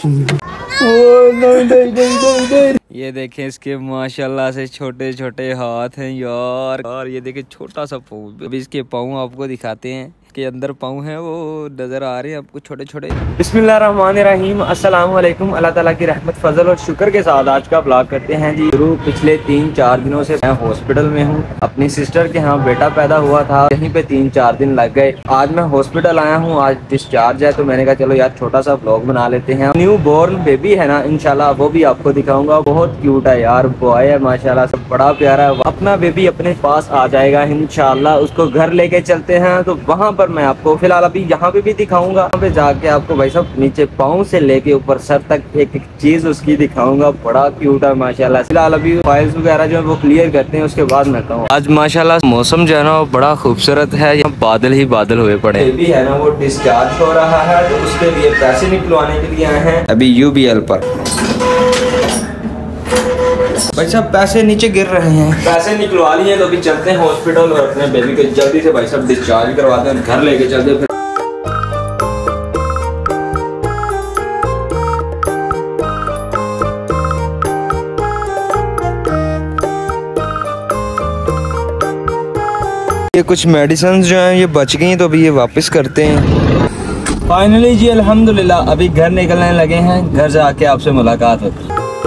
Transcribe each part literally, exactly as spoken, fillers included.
नहीं नहीं नहीं नहीं नहीं। ये देखें इसके माशाल्लाह से छोटे छोटे हाथ हैं यार। और ये देखें छोटा सा पाँव। अभी इसके पाँव आपको दिखाते हैं के अंदर पाँव हैं वो नजर आ रहे हैं आपको छोटे छोटे। बिस्मिल्लाहिर्रहमानिर्रहीम, अस्सलाम वालेकुम। अल्लाह ताला की रहमत फजल और शुक्र के साथ आज का ब्लॉग करते हैं जी। शुरू पिछले तीन चार दिनों से मैं हॉस्पिटल में हूँ। अपनी सिस्टर के यहाँ बेटा पैदा हुआ था, यहीं पे तीन चार दिन लग गए। आज मैं हॉस्पिटल आया हूँ, आज डिस्चार्ज है, तो मैंने कहा चलो यार छोटा सा ब्लॉग बना लेते हैं। न्यू बोर्न बेबी है ना, इंशाल्लाह वो भी आपको दिखाऊंगा। बहुत क्यूट है यार, बॉय है माशाल्लाह से, बड़ा प्यारा है। अपना बेबी अपने पास आ जाएगा इंशाल्लाह। उसको घर लेके चलते हैं तो वहाँ पर मैं आपको फिलहाल अभी यहाँ पे भी दिखाऊंगा। यहाँ पे जाके आपको भाई साहब नीचे पाँव से लेके ऊपर सर तक एक एक चीज उसकी दिखाऊंगा। बड़ा क्यूट है माशाल्लाह। फिलहाल अभी फाइल्स वगैरह जो है वो क्लियर करते हैं, उसके बाद मैं कहूँ। आज माशाल्लाह मौसम जो है ना वो बड़ा खूबसूरत है, यहाँ बादल ही बादल हुए पड़े। बेबी है ना वो डिस्चार्ज हो रहा है, तो उसके लिए पैसे निकलवाने के लिए आए हैं अभी यू बी एल पर। भाई साहब पैसे नीचे गिर रहे हैं, पैसे निकलवा लिए तो अभी चलते हैं हॉस्पिटल और अपने बेबी को जल्दी से भाई साहब डिस्चार्ज करवाते हैं, घर लेके चलते हैं। ये कुछ मेडिसिन जो हैं ये बच गई, तो अभी ये वापस करते हैं। फाइनली जी अल्हम्दुलिल्लाह अभी घर निकलने लगे हैं, घर जाके आपसे मुलाकात होगी।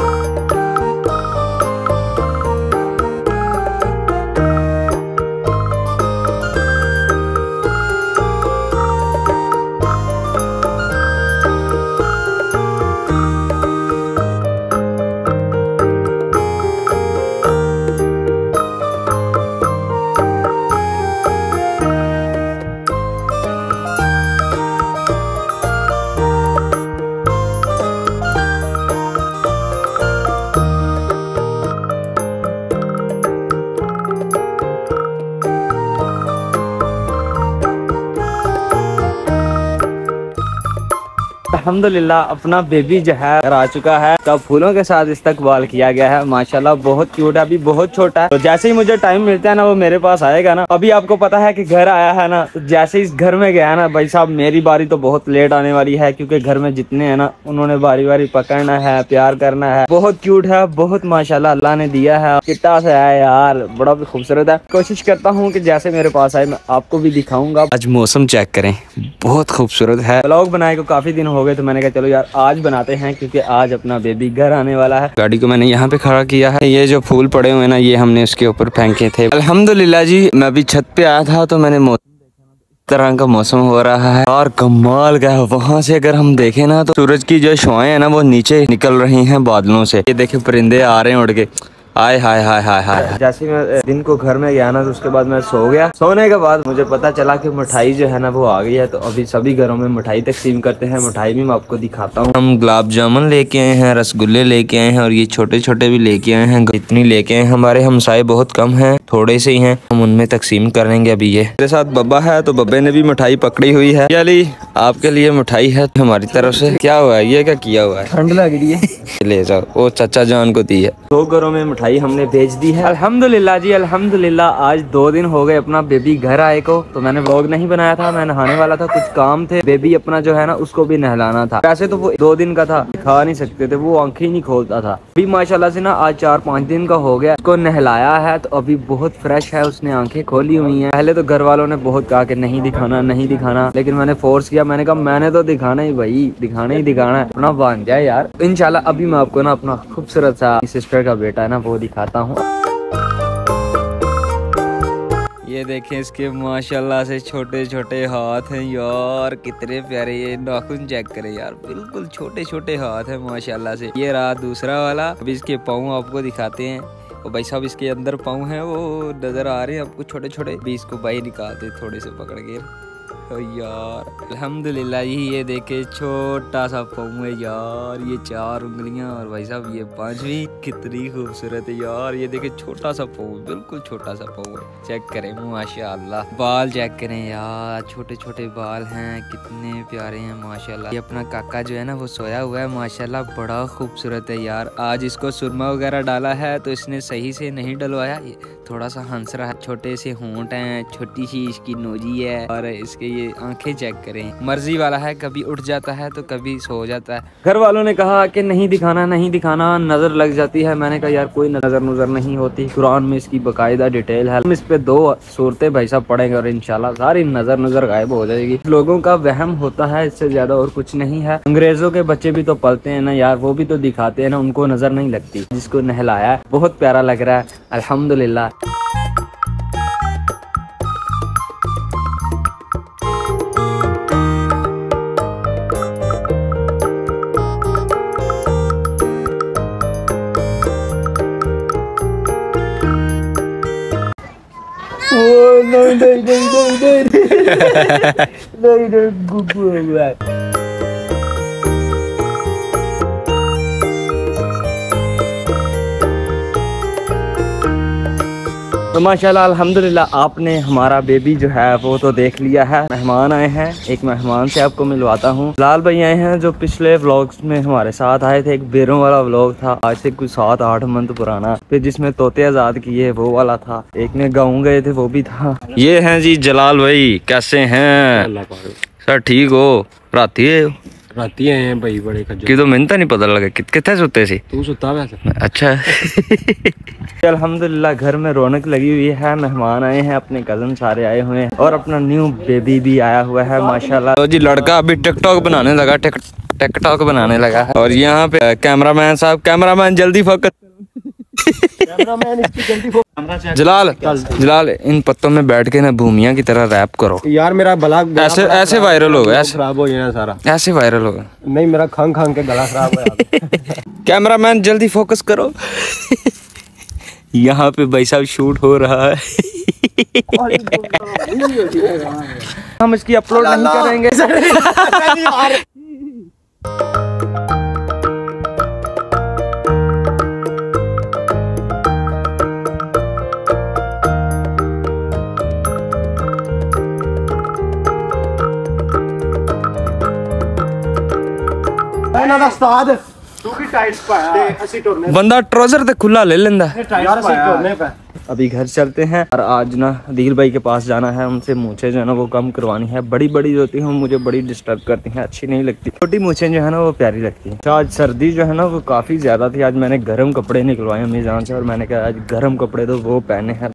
अल्हम्दुलिल्लाह अपना बेबी जो है आ चुका है, तब फूलों के साथ इस्तकबाल किया गया है। माशाल्लाह बहुत क्यूट है, अभी बहुत छोटा है। तो जैसे ही मुझे टाइम मिलता है ना वो मेरे पास आएगा ना। अभी आपको पता है कि घर आया है ना, तो जैसे इस घर में गया ना भाई साहब मेरी बारी तो बहुत लेट आने वाली है, क्योंकि घर में जितने हैं ना उन्होंने बारी बारी पकड़ना है, प्यार करना है। बहुत क्यूट है, बहुत माशाल्लाह अल्लाह ने दिया है, चिट्टा से है यार, बड़ा भी खूबसूरत है। कोशिश करता हूँ कि जैसे मेरे पास आए मैं आपको भी दिखाऊंगा। आज मौसम चेक करें, बहुत खूबसूरत है। ब्लॉग बनाए को काफी दिन हो गए, तो मैंने कहा चलो यार आज बनाते हैं, क्योंकि आज अपना बेबी घर आने वाला है। गाड़ी को मैंने यहाँ पे खड़ा किया है। ये जो फूल पड़े हुए ना ये हमने उसके ऊपर फेंके थे। अल्हम्दुलिल्लाह जी मैं अभी छत पे आया था तो मैंने तरह का मौसम हो रहा है और कमाल का है। वहाँ से अगर हम देखें ना तो सूरज की जो शुआएं है ना वो नीचे निकल रही हैं बादलों से। ये देखे परिंदे आ रहे हैं उड़ के, आय हाय हाय हाय हाय। जैसे मैं दिन को घर में गया ना तो उसके बाद मैं सो गया। सोने के बाद मुझे पता चला कि मिठाई जो है ना वो आ गई है, तो अभी सभी घरों में मिठाई तकसीम करते हैं। मिठाई भी मैं आपको दिखाता हूँ। हम गुलाब जामुन लेके आए हैं, रसगुल्ले लेके आए हैं और ये छोटे छोटे भी लेके आए हैं। इतनी लेके आए, हमारे हमसाए बहुत कम हैं, थोड़े से ही हैं, हम उनमें तकसीम करेंगे। अभी ये मेरे साथ बब्बा है तो बब्बे ने भी मिठाई पकड़ी हुई है। अली आपके लिए मिठाई है हमारी तरफ से। क्या हुआ है, ये क्या किया हुआ है? ठंड लग रही है, ले जाओ, वो चाचा जान को दी है। दो घरों में मिठाई हमने भेज दी है। अल्हम्दुलिल्लाह जी अल्हम्दुलिल्लाह। आज दो दिन हो गए अपना बेबी घर आए को, तो मैंने व्लॉग नहीं बनाया था, मैं नहाने वाला था, कुछ काम थे। बेबी अपना जो है ना उसको भी नहलाना था। वैसे तो वो दो दिन का था, खा नहीं सकते थे, वो आंखें ही नहीं खोलता था। अभी माशाल्लाह से ना आज चार पाँच दिन का हो गया, उसको नहलाया है तो अभी बहुत फ्रेश है, उसने आंखें खोली हुई है। पहले तो घर वालों ने बहुत कहा कि नहीं दिखाना नहीं दिखाना, लेकिन मैंने फोर्स किया। मैंने कहा मैंने तो दिखाना ही भाई, दिखाना ही दिखाना है, अपना बांध जाए यार। इंशाल्लाह अभी मैं आपको ना अपना खूबसूरत सा सिस्टर का बेटा है ना वो दिखाता हूँ। ये देखें इसके माशाल्लाह से छोटे छोटे हाथ हैं यार, कितने प्यारे। ये नाखून चेक करें यार, बिल्कुल छोटे छोटे हाथ हैं माशाल्लाह से। ये रहा दूसरा वाला। अभी इसके पाँव आपको दिखाते हैं। और भाई साहब इसके अंदर पाँव हैं वो नजर आ रहे हैं आपको छोटे छोटे। अभी इसको बाहर निकालते थोड़े से पकड़ के। ओ यार अल्हम्दुलिल्लाह ही ये देखे छोटा सा पाँव है यार, ये चार उंगलियां और भाई साहब ये पांचवी, कितनी खूबसूरत है यार। ये देखे छोटा सा पाँव, बिल्कुल छोटा सा पाँव है। चेक करें माशाल्लाह, बाल चेक करें यार, छोटे छोटे बाल हैं, कितने प्यारे हैं माशाल्लाह। ये अपना काका जो है ना वो सोया हुआ है माशाल्लाह, बड़ा खूबसूरत है यार। आज इसको सुरमा वगैरह डाला है तो इसने सही से नहीं डलवाया, थोड़ा सा हंस रहा है, छोटे से होंठ हैं, छोटी सी इसकी नोजी है और इसके ये आंखें चेक करें, मर्जी वाला है, कभी उठ जाता है तो कभी सो जाता है। घर वालों ने कहा कि नहीं दिखाना नहीं दिखाना, नजर लग जाती है। मैंने कहा यार कोई नजर नजर नहीं होती, कुरान में इसकी बकायदा डिटेल है। हम इस पे दो सूरतें भाई साहब पढ़ेंगे और इंशाल्लाह सारी नजर नजर गायब हो जाएगी। लोगों का वहम होता है, इससे ज्यादा और कुछ नहीं है। अंग्रेजों के बच्चे भी तो पलते हैं ना यार, वो भी तो दिखाते हैं ना, उनको नजर नहीं लगती। जिसको नहलाया है बहुत प्यारा लग रहा है, अल्हम्दुलिल्लाह। नहीं नहीं नहीं नहीं नहीं नहीं गुगु है। तो माशाल्लाह अल्हम्दुलिल्लाह आपने हमारा बेबी जो है वो तो देख लिया है। मेहमान आए हैं, एक मेहमान से आपको मिलवाता हूँ। लाल भाई आए हैं जो पिछले व्लॉग्स में हमारे साथ आए थे। एक बेरों वाला व्लॉग था आज से कुछ सात आठ मंथ पुराना, फिर जिसमें तोते आजाद किए वो वाला था। एक ने गाँव गए थे वो भी था। ये हैं जी जलाल भाई, कैसे हैं सर? ठीक हो? राती है राती आए हैं भाई, बड़े खज्जल कि तो मैंने तो नहीं पता लगा कि कितने सुते सी तू सुता वैसे। अच्छा अल्हम्दुलिल्लाह घर में रौनक लगी हुई है। मेहमान आए हैं, अपने कजन सारे आए हुए हैं और अपना न्यू बेबी भी आया हुआ है माशाल्लाह। तो जी लड़का अभी टिकटॉक बनाने लगा, टिकटॉक बनाने लगा है। और यहाँ पे कैमरामैन साहब, कैमरामैन जल्दी फोकस जलाल जलाल इन पत्तों में बैठ के ना भूमिया की तरह रैप करो यार। मेरा गला ऐसे ऐसे वायरल होगा, ऐसे खराब हो जाना सारा, ऐसे वायरल होगा। नहीं मेरा खंग खंग के गला खराब हो। कैमरामैन जल्दी फोकस करो यहाँ पे भाई साहब शूट हो रहा है। हम इसकी अपलोड नहीं करेंगे। बंदा ट्राउजर ते खुला ले लेंदा। अभी घर चलते हैं और आज ना दिल भाई के पास जाना है। उनसे मूछें जो है ना वो कम करवानी है। बड़ी बड़ी होती हैं मुझे बड़ी डिस्टर्ब करती हैं, अच्छी नहीं लगती। छोटी मूछें जो है ना वो प्यारी लगती हैं। आज सर्दी जो है ना वो काफी ज्यादा थी। आज मैंने गर्म कपड़े निकलवाए अम्मी जान से और मैंने कहा आज गर्म कपड़े तो वो पहने हैं।